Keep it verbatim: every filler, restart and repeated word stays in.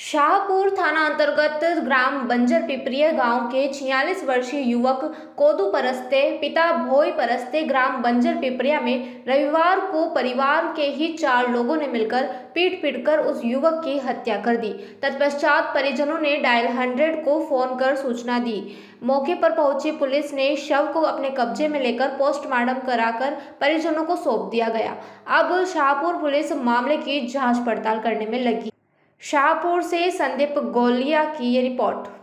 शाहपुर थाना अंतर्गत ग्राम बंजर पिपरिया गांव के छियालीस वर्षीय युवक कोदू परस्ते पिता भोई परस्ते ग्राम बंजर पिपरिया में रविवार को परिवार के ही चार लोगों ने मिलकर पीट पीट कर उस युवक की हत्या कर दी। तत्पश्चात परिजनों ने डायल हंड्रेड को फोन कर सूचना दी। मौके पर पहुंची पुलिस ने शव को अपने कब्जे में लेकर पोस्टमार्टम कराकर परिजनों को सौंप दिया गया। अब शाहपुर पुलिस मामले की जांच पड़ताल करने में लगी। शाहपुर से संदीप गोलिया की ये रिपोर्ट।